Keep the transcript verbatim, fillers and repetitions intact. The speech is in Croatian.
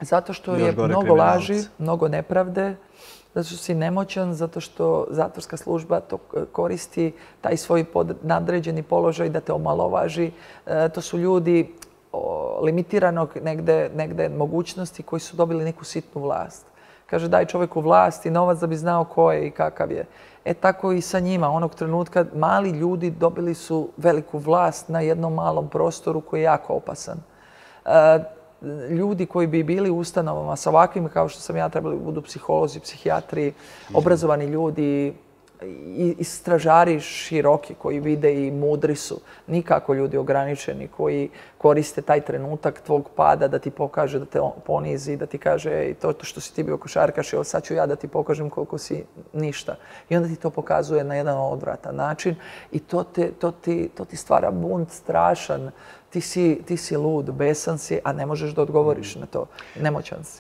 Zato što je mnogo laži, mnogo nepravde, zato što si nemoćan, zato što zatvorska služba to koristi, taj svoj nadređeni položaj da te omalovaži. To su ljudi limitiranog negde mogućnosti koji su dobili neku sitnu vlast. Kaže, daj čovjeku vlast i novac da bi znao ko je i kakav je. E tako i sa njima. Onog trenutka mali ljudi dobili su veliku vlast na jednom malom prostoru koji je jako opasan. Ljudi koji bi bili u ustanovama sa ovakvim, kao što sam ja, trebali budu psiholozi, psihijatri, obrazovani ljudi, istražari široki koji vide i mudri su. Nikako ljudi ograničeni koji koriste taj trenutak tvog pada da ti pokaže, da te ponizi, da ti kaže to što si ti bio košarkaš, evo sad ću ja da ti pokažem koliko si ništa. I onda ti to pokazuje na jedan odvratan način i to ti stvara bunt strašan. Ti si lud, besan si, a ne možeš da odgovoriš na to. Nemoćan si.